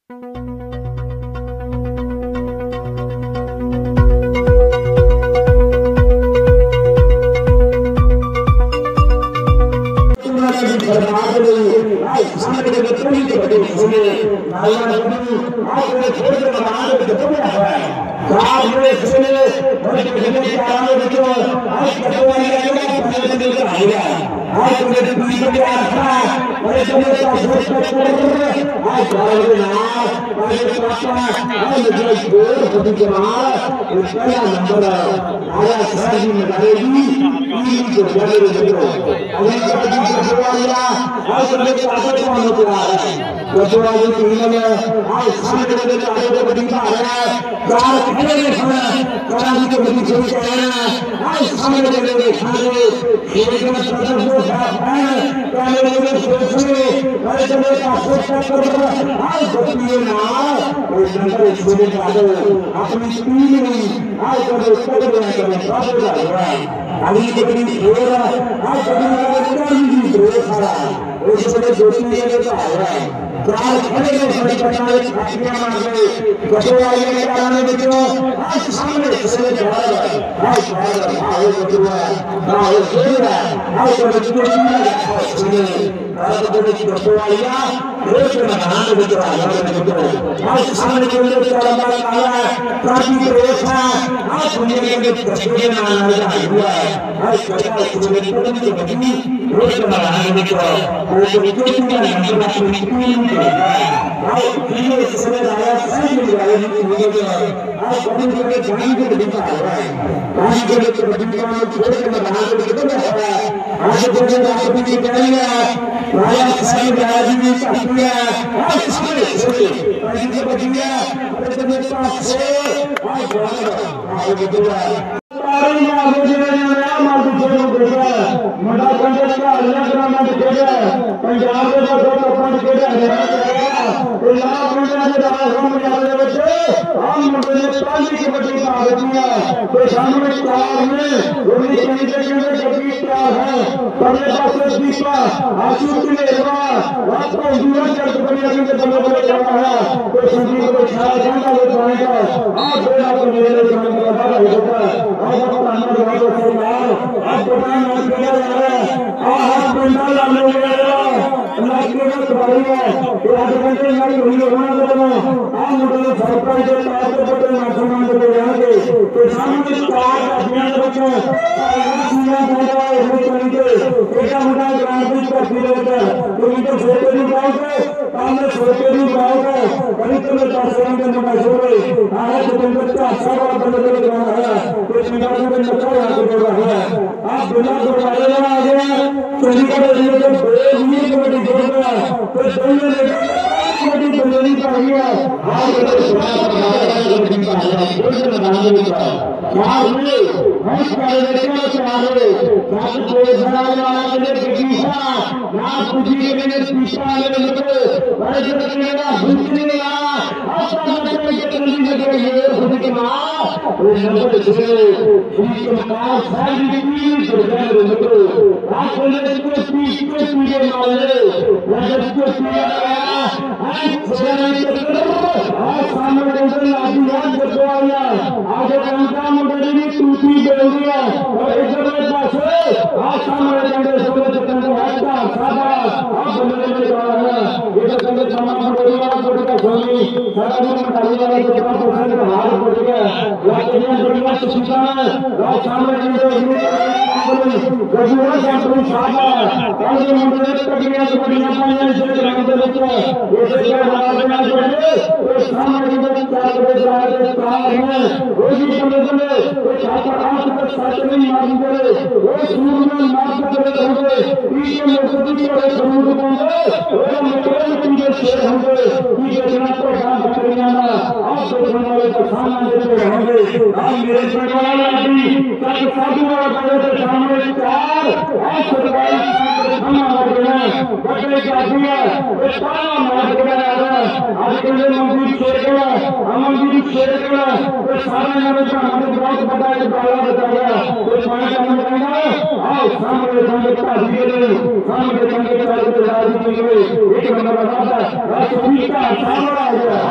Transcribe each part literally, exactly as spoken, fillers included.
सामने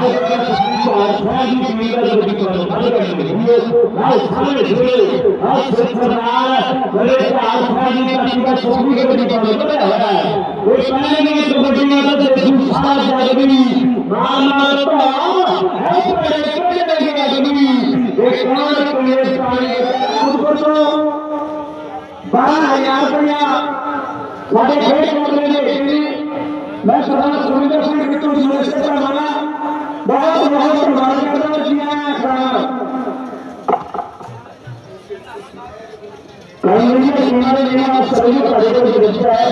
बारह हजार रुपया साढ़े छह मैं सरदार सुरेंद्र सिंह बिट्टू यूनिवर्सिटी का माना बहुत बहुत प्रभावित करना किया है सभी कार्यक्रम है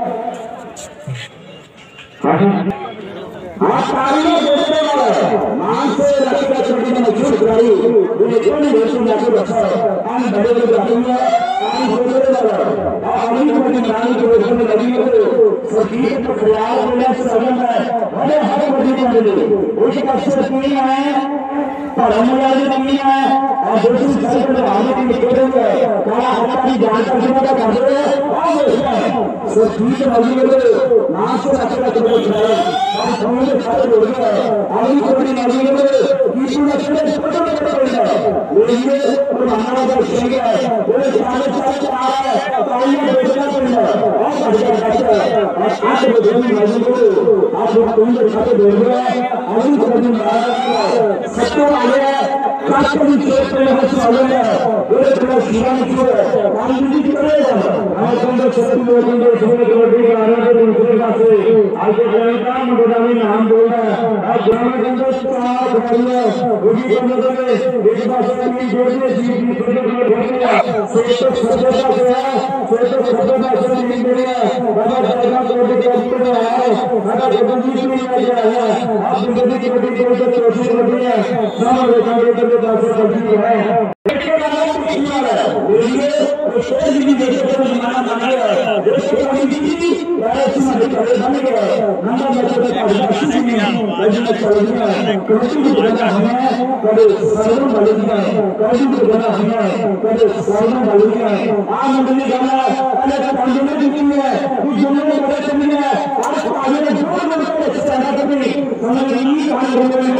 आज तारीख देखने वाले मान से रखा छोटी मजबूत खिलाड़ी उन्हें क्यों नहीं भेजते जाके बचा है हम बड़े बड़े जाती है हम बोले वाला और अभी को निकालने की वजह में लगी है सभी को प्रयास करना समझ है बड़े हर बड़ी बड़ी उस अवसर नहीं है पढ़ने वाली नहीं है और दूसरी साइड पर आने की निकले हुए क्या हमारी जान का जिम्मेदार कर रहे हैं और सो ठीक है अभी वो नाम से रखा छोटे खिलाड़ी और समझ खाते हो गया अभी कोई नहीं है किसी ने छोटे छोटे छोटे है ये तो हमारा जो शेर है वो सारे सारे आ रहा है तो ये बेचना पड़ेगा और बढ़िया करता है और आज वो दोनों मजबूत आज वो तुम जो खाते हो गया अभी कोई नहीं सबको आ गया काफी चेक करने का चालू है वो थोड़ा शिवान की है पानी भी करेगा आज हम लोग सब लोग जो सुने कबड्डी का आ रहा है दूसरे पासे आज के टाइम का मुझे नाम बोल रहा है आज ग्राम के अंदर चार खिलाड़ी है उसी के अंदर में एक पास में जोड़ने जी जी छोटे छोटे बोलते हैं से तो छोटे का से है से तो छोटे का से नहीं बोले बाबा दादा कबड्डी के अंदर में है दादा कबड्डी की नहीं आ गया है आप कबड्डी की कबड्डी को तो छोटी कबड्डी है सब लोगों के अंदर में कबड्डी है देखिए वाला कुछ है ये शेर जी देखिए तो हमारा बना है देखिए कबड्डी की ऐसे में खड़े बन गए नंबर बच्चे का आदिवासी नहीं है लेकिन कबड्डी में कबड्डी की जगह हमें कबड्डी सर्वों वाले की कबड्डी की जगह हमें कबड्डी सर्वों वाले की आज मंडली गाना पहले तो पंजाब में दी है कुछ जगह में बड़े चली है आज तो आगे जोर में सेना कभी समझ नहीं काम होने में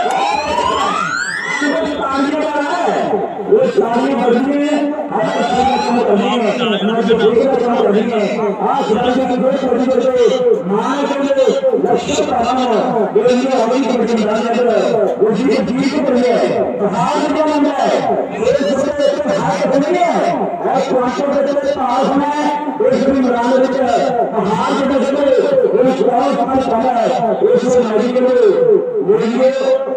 वो सामने बढ़ी है आज काम करनी है ना जो दूसरा काम करनी है आज राज्य की दो छोटी छोटे मान के लक्ष्य पाना जो ये हमारी कमिटी बनाने है वो जी जी को बढ़िया है हाथ का बंदा है ये छोटे हाथ बढ़िया है आज पांचों के पास में एक भी बनाने देते हैं हाथ के देते वो छोटा पांच पाना है एक से नदी के लिए वो ये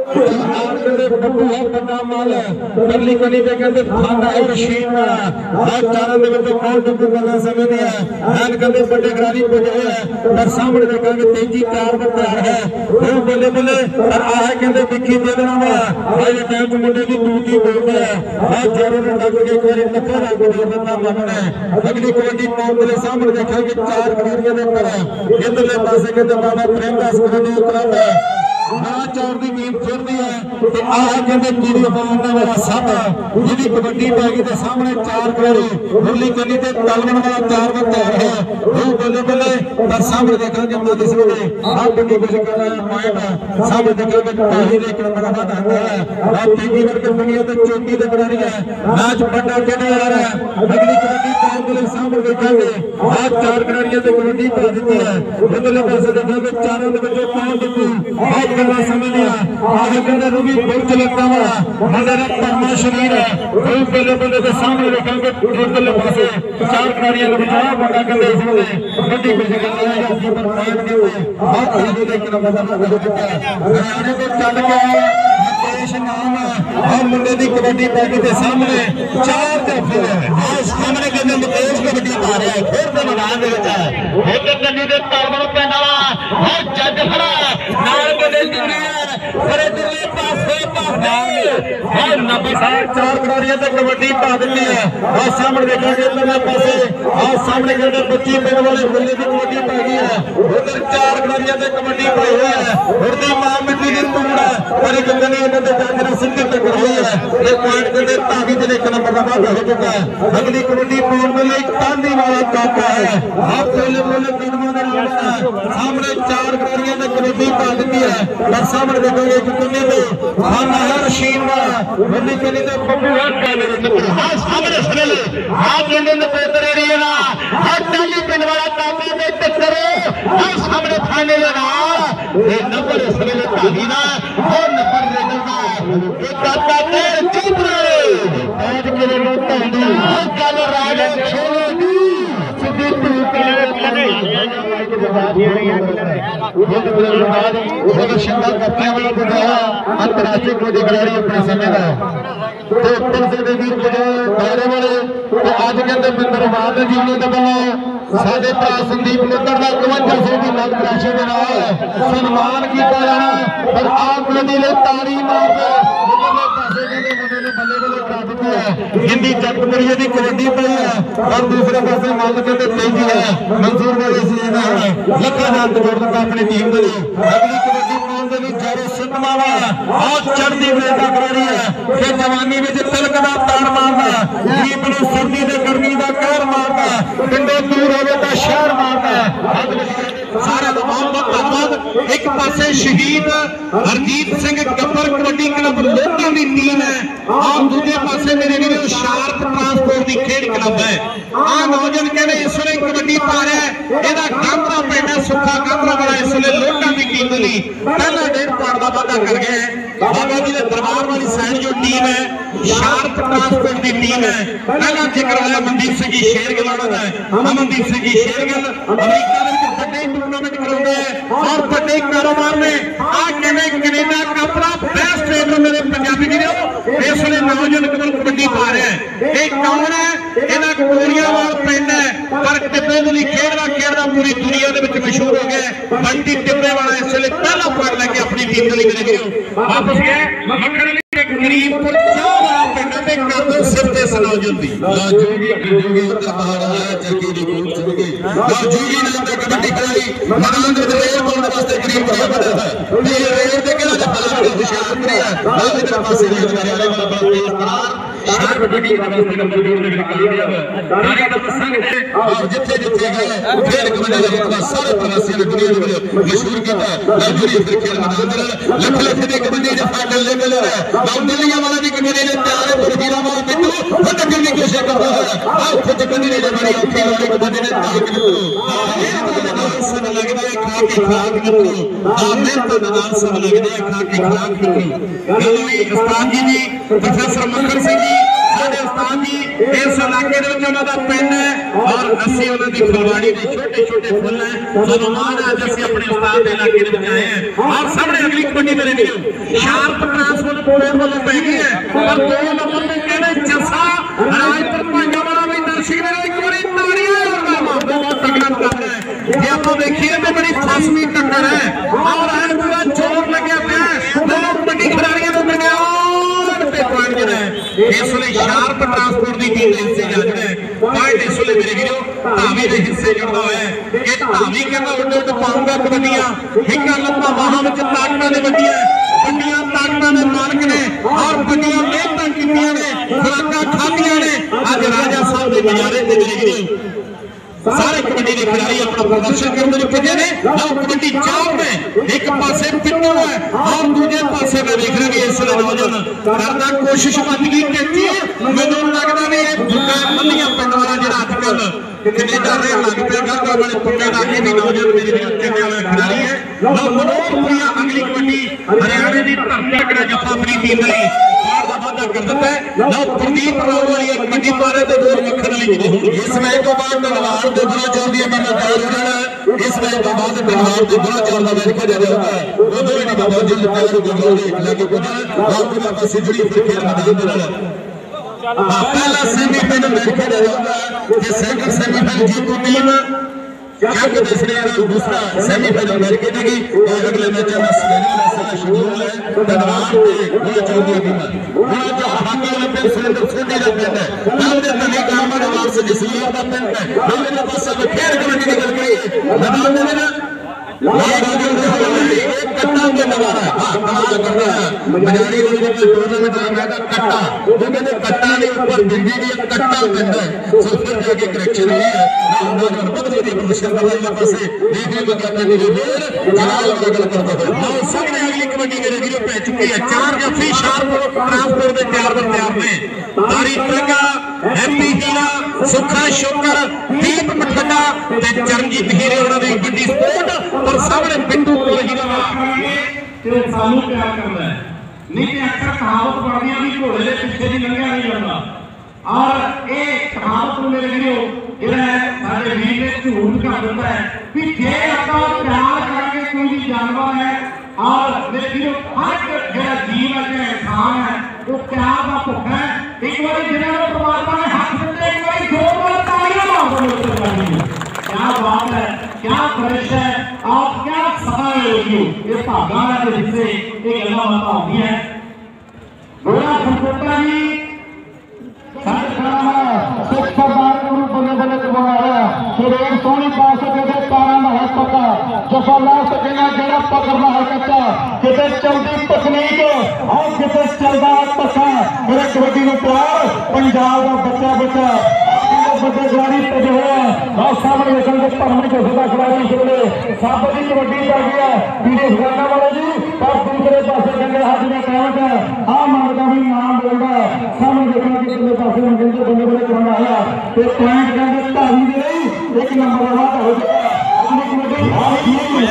करली कनी पे कहते खाना एक मशीन वाला आज चारों में तो कौन टुकड़ करना समय नहीं है आज कहते बड़े खिलाड़ी बजे हैं पर सामने देखेंगे तेजी चार बंदा है वो बोले बोले और आए कहते बिक्की दे देना वाला आज टाइम को मुंडे की टूटी बोलते हैं आज चारों में तक के कोई नफा ना कोई बंदा मानना है अगली कबड्डी पाँव बोले सामने देखेंगे चार खिलाड़ियों ने पड़ा इधरले पासे कहते बाबा प्रेमदास कबड्डी उतराता है हाँ चार दी नींद फिरती है तो आह कहते कीड़ी पालने वाला साधा जिहदी कबड्डी पै गई तो सामने चार खिलाड़ी मुरली कनी ते तलवन वाला चार बंदा है वो बोले बोले पर सामने देखा मोदी सिंह ने आप बड़ी कुछ करना पॉइंट सामने देखा ताही लेकर बड़ा आता है आप तेजी करके दुनिया ते चोटी ते बना रही है मैच बड़ा खेलने आ रहा है अगली कबड्डी पाँव बोले सामने देखेंगे आज चार खिलाड़ियों ते कबड्डी पा देती है उधरले पासे देखेंगे चारों के बच्चे पाँव देती आज करना समय नहीं है आगे कहते रूबी बहुत चलता हुआ मगर परमा शरीर है वो पहले पहले के सामने देखेंगे उधरले पासे चार खिलाड़ियों को बचाया बड़ा करते इसमें कबड्डी को निकालना है उसके ऊपर पॉइंट के बहुत आगे लेकर बदलना हो चुका है हरियाणा को चल के देश नाम और मुंडे की कबड्डी पैकी के सामने चार तरफे आज सामने के अंदर मुकेश कबड्डी पा रहा है फिर से मैदान में बचा है एक गन्नी के तालवन पे नाला और जज खड़ा नाल के दिल दी बड़े दिल्ली पासे पासे और नब्बे साठ चार खिलाड़ियों तक कबड्डी पा देती है और सामने देखेंगे इधरले पासे और सामने के अंदर पच्चीस मिनट वाले मुंडे की कबड्डी पा गई है उधर चार खिलाड़ियों तक कबड्डी पाई हुई है उधर मां मिट्टी की टुकड़ा और सारी कदने इन्होंने जाकर सिंगल तक रही है ये पॉइंट के ताकि जिले एक नंबर का वादा हो चुका है अगली कबड्डी पाउंड में एक तांदी वाला काका है आप पहले पहले कदमों में सामने चार खिलाड़ियों ने कबड्डी पा दी है और सामने देखोगे कि कितने में खाना है रशीद वाला बंदी के लिए बब्बू है हां सामने सुन ले हां इन्होंने बेहतर एरिया ना हर ताली पिन वाला काका में टक्कर हां सामने थाने लगा ये नंबर सुन ले ताली ना और नंबर ले लेगा एक काका तेरे चुप रहे आज के लिए रोता हूं कल राजा छोड़ो सिद्धू तू पहले पहले शिमला कप्तान वाला बुझाया अंतरराष्ट्रीय कबड्डी खिलाड़ी अपने समय का तो उत्तर से देवी दायरे वाले तो आज के अंदर बिंदर बाद जी ने दबला साडे भरा संदीप मित्तर का इकवंजा सौ की नगद राशि के नाल सम्मान किया जाना पर आप कबड्डी ले ताली मार दो उधरले पासे के मुंडे ने बल्ले बल्ले कर दी है हिंदी जगपुरिया की कबड्डी पई है और दूसरे पासे मान के तेजी है मंसूर भाई सी ना लखा नाम जोड़दा अपनी टीम दे अगली कबड्डी पाउंड दे विच जारो सिद्धमावा और चढ़दी वेदा कर रही है कि जवानी विच तिलक दा तार मारदा गरीब नूं सर्दी ते गर्मी दा कहर मारदा पिंडों दूर होवे तां शहर मारदा सारे बहुत बहुत धन्यवाद एक पासे शहीद हरजीत सिंह गब्बर कबड्डी क्लब लोटा की टीम है और दूसरे पासे मेरे वीरों शार्प ट्रांसपोर्ट की खेड क्लब है आ नौजवान कहने इस वे कबड्डी पा रहा है एदा कामरा पिंड सुखा कामरा वाला इस वे लोटा की टीम लई पहला डेढ़ पॉइंट का वादा कर गया है बाबा जी के दरबार वाली साइड जो टीम है शार्प ट्रांसपोर्ट की टीम है पहला जिक्र होया मनदीप सिंह जी शेरगिल का अमनदीप सिंह जी शेरगिल अमेरिका टूर्नामेंट कराते हैं और बड़े कारोबार में आ कहने कनेडा का अपना बेस्ट ट्रेनर मेरे पंजाबी वीरों इस वे नौजवान कबड्डी कबड्डी पा रहे हैं एक कौन है इहदा कोरियावाल पिंड है पर टिब्बे दी खेडदा खेडदा पूरी दुनिया दे विच मशहूर हो गया बंटी टिब्बे वाला इस वे पहला पॉइंट लेके अपनी टीम दे लिए मेरे वीरों वापस गए मक्खन गरीबपुर चावा पिंड ते कर दो सिर ते सनौजन दी ला जोगी जोगी उधर बाहर आया चरकी दी कोट चलके ला जोगी नाम दा कबड्डी खिलाड़ी मैदान दे रेल पाउंड वास्ते गरीब बड़ा बड़ा है ये रेल दे केड़ा फला दे निशान करिया ला इधर पासे वाले वाला बड़ा तेज करार शार कबड्डी वास्ते नंबर जोड़ दे निकाल दिया सारे का संग है और जिथे जिथे गए फिर कबड्डी दा मतलब सारे प्रवासी ने दुनिया दे मशहूर कीता ला जोगी फिर खेल मैदान दे लख लख दे कबड्डी दे फाइनल लेवल है दिल्ली वाला भी कबड्डी ने प्यार है पर हीराबाद बिट्टू वो टक्कर की कोशिश कर रहा है और खुद कबड्डी ने बड़ी औखी वाली कबड्डी ने ताक के मैदान सब लगदा है खा के खाक निकलो आमें तो मैदान सब लगदा है खा के खाक निकलो गली उस्ताद जी जी प्रोफेसर मक्खन सिंह जी साडे उस्ताद जी इस इलाके दे विच उन्हां दा पिंड है और अस्सी उन्हां दी फुलवाड़ी दे छोटे छोटे फुल हैं जो मान आज ਅਸੀਂ अपने उस्ताद दे इलाके दे विच आए हैं और सामने अगली कबड्डी मेरे वीरों शार्प ट्रांसपोर्ट कोड वालों पै गई है और दो नंबर पे कहने जसा राजपुर भांजा वाला भी दर्शक ने एक बार ताड़ियां और बहुत तगड़ा मुकाबला है ये आप देखिए तो बड़ी फासमी टक्कर है और है पूरा जोर लगे पिया दोनों कबड्डी खिलाड़ियों के दरमियान पे पॉइंट जो है इस वे शार्प ट्रांसपोर्ट की टीम के हिस्से जा रहे हैं पॉइंट इस वे मेरे वीरों धावी के हिस्से जुड़ता है ये धावी कहना उड्ड उड्ड पाऊंगा कबड्डियां हिंगा लंबा बाहां विच ताकतां ने वड्डियां वड्डियां ताकतां ने मालक ने और वड्डियां मेहनतां कीतियां ने खुराकां खाधियां ने अज राजा साहब के नज़ारे ते मेरे वीरों सारे कबड्डी के खिलाड़ी अपना प्रदर्शन करने को पुजे ने और कबड्डी चार में एक पासे पिट्टू है और दूसरे पासे में देख रहे इस नौजवान करना कोशिश बन गई कि मैनू लगता भी दुनिया मंदियां पिंड वाला जो अजकल कनेडा रह लग पे गलता वाले पुंडे का ये भी नौजवान मेरे चंगे वाला खिलाड़ी है लो मनोहरपुरिया अगली कबड्डी हरियाणा की धरती कड़ा जफा अपनी टीम ने वादा कर देता है लो प्रदीप राव वाली कबड्डी मारे तो दूर मक्खन वाली इस मैच तो बाद तलवार दे बड़ा चलदी है मैं दार होना इस मैच तो बाद तलवार दे बड़ा चलदा मैच खेला जाता है वो दो ही बाबा जी तैयार गोल एक लगे को बाकी बाबा सिजड़ी फिर खेल मैदान दे रहा पहला सेमीफाइनल मैच खेला जाता है ये सेकंड सेमीफाइनल जीतू टीम क्या कि दूसरे दूसरा सेमीफाइनल मैच खेलेगी और अगले मैच में स्पेन शेड्यूल है तलवार पे गोल चलदी है वो जो हाकी वाले पे सुरेंद्र सोनी का पिंड है हमने तने काम में से जिसलिए का पिंड है हमने पास से फिर कबड्डी निकल गई मैदान में ना कट्टा के लगा मजारी टूर्नामेंट लगा कट्टा वो कहते कट्टा नहीं ऊपर बिजली नहीं कट्टा कहते हैं सो फिर जाके करेक्शन है हम लोग बहुत ही मुश्किल वाला यहाँ पर से देखने को कहते हैं जो जलाल लगल करता है नौ सबने अगली कबड्डी के रेडी पे चुकी है चार जफी शार्प ट्रांसपोर्ट में तैयार कर तैयार में तारीफ लगा हैप्पी हीरा सुखा शुक्र दीप मठदा ते चरणजीत हीरे उन्होंने बड़ी स्पोर्ट पर सामने पिंडू को हीरा ते सानू प्यार करदा है नहीं ते अक्सर कहावत पढ़नी भी घोड़े दे पीछे दी लंघिया नहीं लंघा और ए कहावत मेरे वीडियो जेड़ा है साडे वीर ने झूठ कर दिंदा है कि जे आपां प्यार करके कोई भी जानवर है और मेरे वीडियो हर जेड़ा जीव है जेड़ा इंसान है वो प्यार दा भुखा है एक बार जिन्हां नूं परमात्मा ने हक दित्ते एक बार दो बार तालियां मार दो क्या बात है क्या फर्श है आप क्या सफा है ये भागा के हिस्से ये गल्लां बातां होंदियां है गोरा संकोटा जी साथ खड़ा है सिख सरदार को बल्ले बल्ले करवाया शरीर सोनी पा सके ते तारा दा है पक्का जफा ला सकेगा जेड़ा पकड़ना है कच्चा किते चलदी तकनीक और किते चलदा पक्का मेरे कबड्डी नूं प्यार पंजाब दा बच्चा बच्चा बड़े खिलाड़ी भजे हुए हैं सामने देखने के परमण के सदा खिलाड़ी शुरू सब की कबड्डी कर गया पीड़े फुलाना वाले जी और दूसरे पास गंगे हाथ में कहवत है आ मांगता भी नाम बोलता सामने देखने के कितने पास मंगल के बल्ले बल्ले करना आया तो पॉइंट कहते धारी दे रही एक नंबर वाला हो चुका अपनी कबड्डी बहुत ठीक है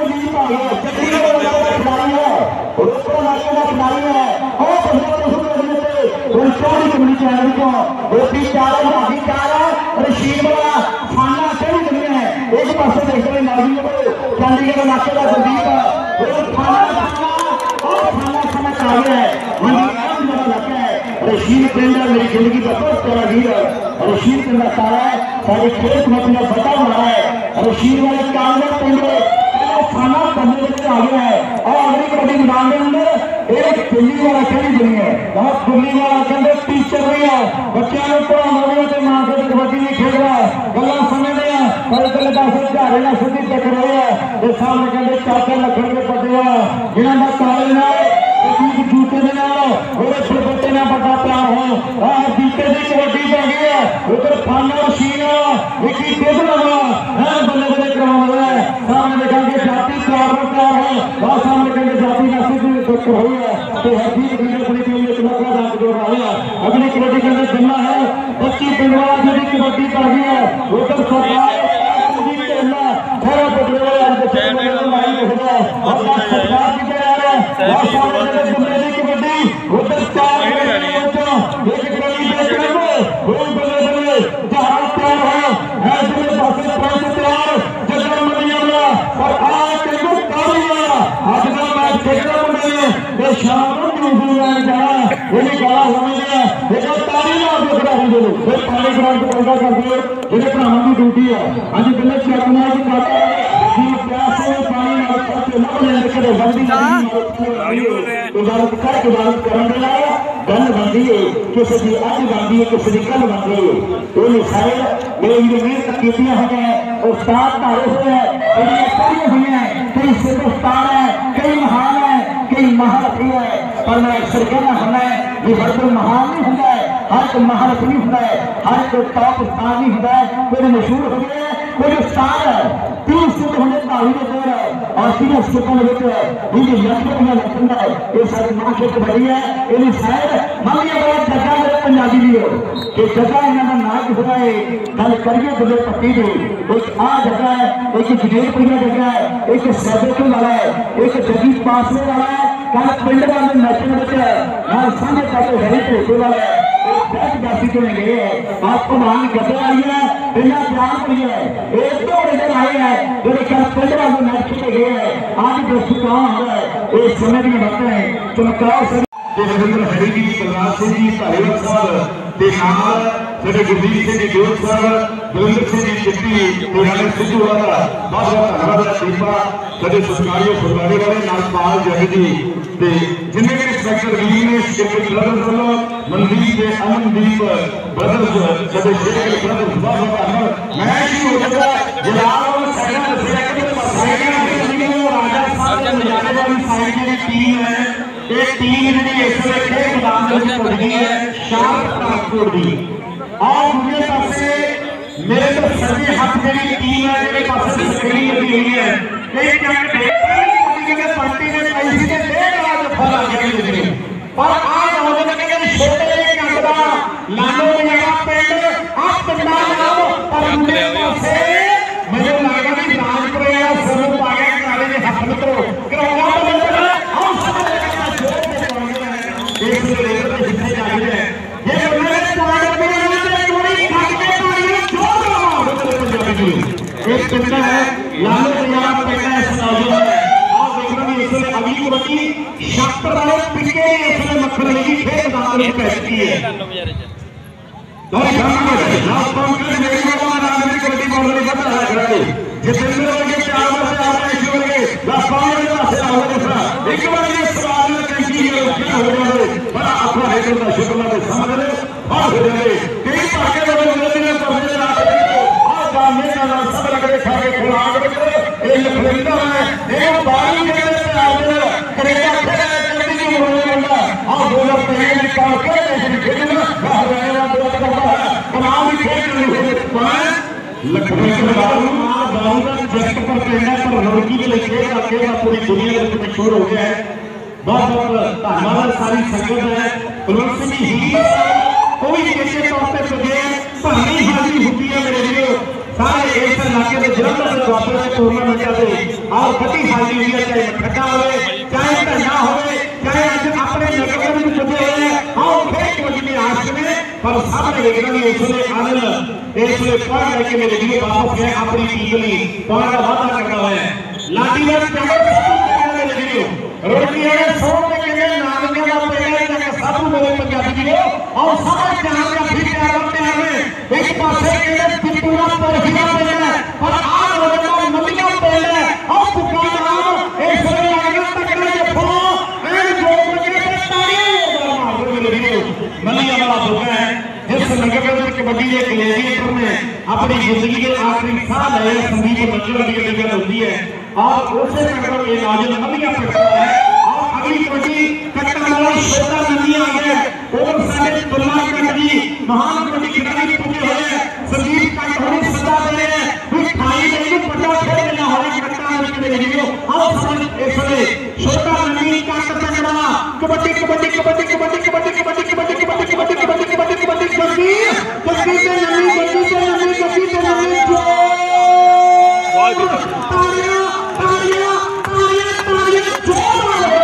चौड़ी कबड्डी चैनल को रोटी चार भागी चार रशीद वाला खाना सही नहीं है एक पास देखते हुए नाजी चंडीगढ़ इलाके का गुरदीप खाना खाना खाना चाहिए इलाका है रशीद पिंड मेरी जिंदगी का बहुत बड़ा वीर है रशीद पिंड सारा है सारे खेल कमेटी का बड़ा बड़ा है रशीद वाले कांग्रेस पिंड खाना करने के लिए आ गया है और अगली कबड्डी मैदान के अंदर एक खुली वाला खेली नहीं है बहुत खुली वाला कहते टीचर भी है बच्चों को पढ़ाने वाले मां से कबड्डी नहीं खेल रहा गल्ला समझते हैं पर गल दस झारे ना सीधी टक्कर रही है ये सामने कहते चाचा लखन के पटे है जिन्हों का ताले ना जूते के नाल बच्चे ना बड़ा प्यार हो जीते की कबड्डी पै गई है उधर फाना मशीन एक दुध लगा है बल्ले बल्ले करवा रहा है सामने देखेंगे जाति प्यार में प्यार है और सामने कहेंगे जाति ना सीधी टक्कर हुई है तो हरदीप वीडियो अपनी टीम में चमकला दाग जोड़ रहा है अगली कबड्डी के अंदर चलना है पच्चीस पिंडवाला जी की कबड्डी पड़ गई है उधर सरकार ड्यूटी है अज पहले चेकना गल बनती है किसी की अज बनती है किसी की कल बनती है ये सारे मेरे मेहनत की हुई उस्ताद धारे हुए हैं पढ़ी हुई है कई सिर्फ उस्ताद है कई महान है कई महारथी है पर मैं अक्सर कहना होना है कि हर कोई महान नहीं होता है हर कोई महारथ नहीं होता है हर कोई टॉप उस्ताद नहीं होता है कोई मशहूर हो गया है कोई उस्ताद है तीन सिद्ध होने धावी में दौर है और तीन सिद्धों में है इनकी लक्ष्मण लखंडा है ये सारी मां क्षेत्र बड़ी है ये शायद मान लिया बड़ा जगह मेरे पंजाबी भी हो कि जगह इन्होंने नाच होता है गल करिए दुबे पट्टी की एक आ जगह है एक जगेरपुरिया जगह है एक सैदपुर वाला है एक जगी पासवे वाला है कल पिंड वाले मैचन बच्चे मैं साझे करके हरी भोटे वाला है जाति के गए हैं आपको मान गद्दे आई है बिना प्यार पड़ी है एक दो इधर आए हैं जो कल पिंड वाले मैच खेले गए हैं आज दोस्तों कहाँ हो रहा है एक समय की बातें हैं चमत्कार से रविंद्र हरी जी प्रहलाद सिंह जी धारीवाल साहब के नाल साडे गुरदीप सिंह जी जोत साहब बलिंदर सिंह जी चिट्टी राणे सिद्धू वाला बहुत बहुत धन्यवाद दीपा साडे सरकारी फुलवाड़ी वाले नाल पाल जग जी जिन्हें भी इंस्पैक्टर वीर ने ब्रदर्स वालों मनदीप ते अमनदीप ब्रदर्स कदे शेख ब्रदर्स बहुत मैच ही हो जाता जलाल और सैना दसिया कि सैना की राजा साहब नजारे वाली साइड की टीम है ये टीम जी इस वे खेल मैदान में पड़ गई है शार्प ट्रांसपोर्ट की और दूसरे पासे मेरे तो सभी हाथ मेरी टीम है मेरे पास स्क्रीन लगी हुई है एक जगह के पार्टी ने पैसे के डेढ़ लाख फल आ गया पर आज नौजवान के छोटे एक अंकड़ा लालो मेरा पेंड आप पिंडा नाम पर मुझे पासे मुझे लगा कि राजपुर या स्वरूप आ गया कराने के हाथ में तो करवा दो हम सब का जोर से पहुंच एक से लेकर के जितने जा रहे हैं ये उन्होंने पॉइंट पे उन्होंने थोड़ी खाट के पानी जोर लगाओ पंजाबी जी एक पिंडा है लालो मेरा पेंड है नौजवान अगली कबड्डी शक्कर वाले पिंके इसने मक्खन लगी खेल मैदान में बैठती है दो घंटे में लास्ट पांच के मेरे को मैदान में कबड्डी बॉल में बता है खड़े जितने लोग के चार बार से आ रहे हैं के लास्ट पांच में से आ रहे हैं एक बार ये सवाल में कैसी ये क्या हो रहा है बड़ा अपना है तो शुक्र में समझ ले और हो जाए कई पाके वाले लोग ने पहुंचे रात और सामने का सब लग के खा के खुला के ये लखनऊ है ये बारी के करेगा कबड्डी की होने वाला और दो लोग पहले निकाल के ऐसे खेलना बाहर आएगा दो करता है तमाम खेल रहे हैं पर लखनऊ के बाबू मां बाबू का जस्ट पर कहना पर लड़की के लिए खेल अकेला पूरी दुनिया में मशहूर हो गया है बहुत बहुत धन्यवाद सारी संगत है कुलवंत सिंह ही कोई कैसे तौर पे तुझे पहली हाजिरी होती है मेरे लिए सारे एक इलाके में जलंधर में द्वापर में टूर्नामेंट से और बड़ी हाजिरी हुई है चाहे खट्टा होवे चाहे धंधा होवे चाहे अपने नगर में जुटे हुए और खेत में आज में पर सामने देखना भी इसलिए आनंद इसलिए पढ़ करके मेरे लिए वापस गए अपनी टीम में पढ़ का वादा करना है लाठी में मेरे वीडियो रोटी है सौ में के नाम के नाम पे का साधु मेरे पंजाबी वीडियो और सारे जहां का भी प्यार करते हैं एक पासे के पिटूरा पर हिला पे और आज रोजा मलिया पे और दुकानदार एक से लगा तकड़े के फो ए जो के ताड़ी मार मेरे वीडियो मलिया वाला धोखा है जिस नगर में कबड्डी के ग्लेडिएटर में अपनी जिंदगी के आखिरी साल है संदीप बच्चों की जगह होती है और उसे नगर ये नाजिल मलिया पड़ता है और अगली कबड्डी कट्टा वाला छोटा नदी आ गया और सारे दुल्ला कबड्डी महान कबड्डी खिलाड़ी पूरे हुए संदीप का थोड़ी सजा दे रहे हैं फिर खाई नहीं पटा खेल ना हो कट्टा के वीडियो और सारे ऐसे छोटा नदी का कट्टा वाला कबड्डी कबड्डी कबड्डी कबड्डी कबड्डी कबड्डी कबड्डी कबड्डी कबड्डी कबड्डी कबड्डी कबड्डी कबड्डी कबड्डी से नदी कबड्डी से नदी कबड्डी से नदी जो तालियां तालियां तालियां तालियां जोर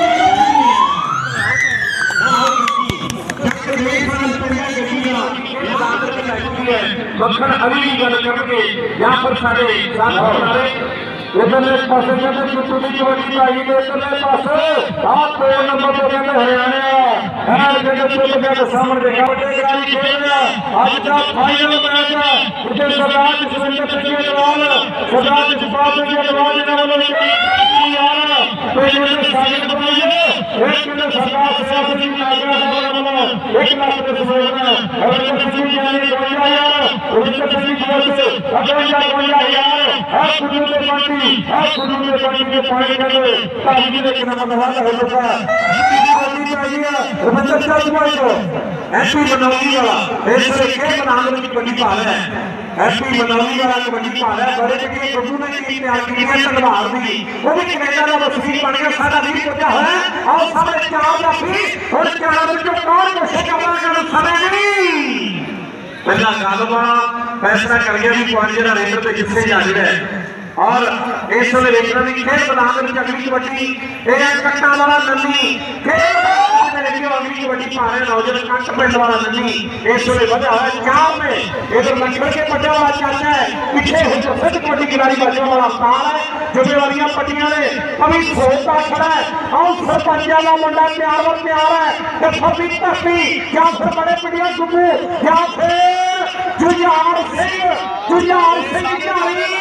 मक्खन अभी गल करके यहाँ पर सारे साथ हमारे इधरले पासे कहते चुट्टू की कबड्डी पाई गई इधरले पासे आप दो नंबर पे कहते हरियाणा है कहते चुप कहते सामने देखा बटे ग्रामी खेल रहा आज का फाइनल मैच है इधर सरदार जसविंदर सिंह अग्रवाल सरदार जसपाल सिंह अग्रवाल ने बोले यार तो ये साबित बनाइए एक मिनट सरदार सेवा सिंह नागरा साहब बोले एक लाख के सुबह और सिंह यानी गोया यार उनके सिंह बोले अगर या गोया यार है कुछ के पार्टी है कुछ के पार्टी के पॉइंट कर ले ताजी ने कितना मनवाला है लोग जीती चाहिए मतलब क्या हुआ तो ऐसी मनौती वाला ऐसे के बनाने की कबड्डी पा रहा है ऐसी मनौती वाला कबड्डी पा रहा है बड़े के गुरु ने की तैयार की है तलवार दी वो भी कनाडा का वसील बन गया सादा भी पहुंचा है और सामने चार का भी और चार में जो कौन कोशिश करना का समय नहीं पहला गालवा फैसला कर गया भी पॉइंट जरा रेंडर पे किससे जा रहा है और इस वे रेंडर की खेल मैदान में अगली कबड्डी एक कट्टा वाला नन्नी खेल अगली कबड्डी पा रहे नौजवान कट पिंड वाला नन्नी इस वे वजह है चार में इधर लक्ष्मण के पट्टे वाला चाचा है पीछे जो फिर कबड्डी खिलाड़ी बच्चों वाला पार है जिम्मेवारियां पट्टियां ने अभी सोचता खड़ा है और सरपंच वाला मुंडा प्यार व प्यार है तो फटी तस्ती या फिर बड़े पिटिया सुबू या फिर जुझार सिंह जुझार सिंह जारी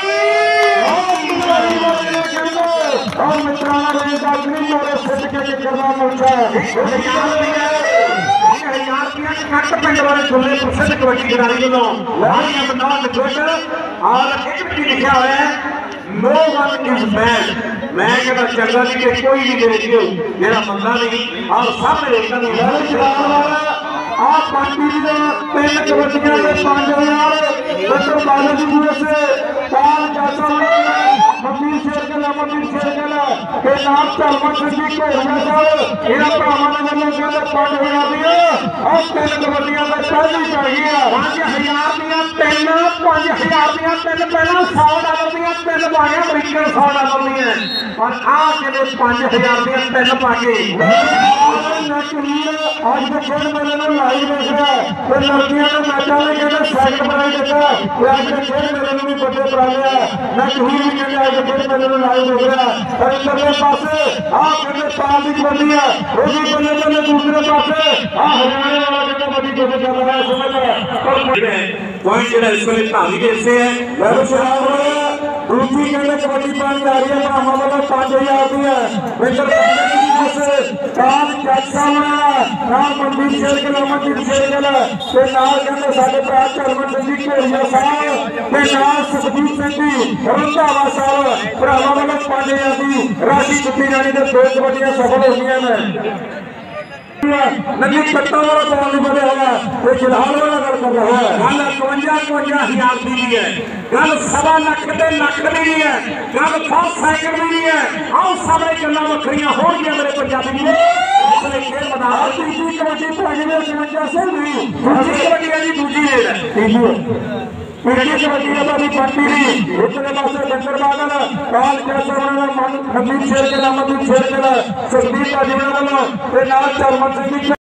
और मित्राना ने दादरी और सिद्ध के करना पड़ता है हजार रुपया कट पिंड वाले छोले प्रसिद्ध कबड्डी खिलाड़ी वालों आई एम नॉट गुड और एक भी लिखा हुआ है नो वन इज बैड। मैं कहता चंगा जी के कोई भी मेरे को मेरा बंदा नहीं और सामने देखता नहीं आप पार्टी ने तीन कबड्डियां के पांच हजार डॉक्टर बालाजी जी से पांच पैसा मम्मी शेर के ला मम्मी शेर के ला के नाम चलमन सिंह को हो गया इन्हां भरावां ने मैनूं कहंदे पांच हजार दिया और तीन कबड्डियां का पहली पै गई पांच हजार दिया तीन पांच हजार दिया तीन पहला सौ डॉलर दिया तीन पाया अमरीकन सौ डॉलर दिया और आ के पांच हजार दिया तीन पा के आज के खेल मेले में लाइव देख रहा है तो लड़कियों ने मैचा ने कहते सेकंड प्राइज देता है आज के खेल मेले में भी बड़े प्राइज है मैं कहीं भी कहते आज के खेल मेले में लाइव देख रहा है और इधरले पासे आ कहते साल की कबड्डी है वो भी बल्ले बल्ले दूसरे पासे आ हरियाणा वाला कहते बड़ी कोशिश कर रहा है समझ रहा है पॉइंट जो इसको धामी कैसे है मैं तो सुनाओ दूसरी कहते कबड्डी पानी आ रही है ब्राह्मण वाला पांच हजार रुपया काल कैसा नाल मंदिर शेर के मंदिर शेर के ते नाल कहते साडे भरा चरमन सिंह जी घोड़िया साहब ते नाल सुखदीप सिंह जी रंधावा साहब भरावां वालों पांच हजार की राशि चुकी जानी ते दो कबड्डियां सफल हो गई ने नदी कट्टा वाला कौन नहीं बने होगा वो फिलहाल वाला गल कर रहा है गल इकवंजा इकवंजा हजार की भी है गल सवा लख के लख की भी है गल फुल साइकिल भी नहीं है आओ सारे गल्लां वखरियां हो गई मेरे पंजाबी ने इसलिए खेल मैदान तीसरी कबड्डी भाजी ने इकवंजा सौ नहीं दूसरी कबड्डी है जी दूसरी रेल है पीढ़ी कबड्डी का भी पार्टी नहीं उतने पासे डंगर बादल काल कैसा बना मन नवीन शेर के नाम नवीन शेर के सुखदीप भाजी वालों नाल चरमन सिंह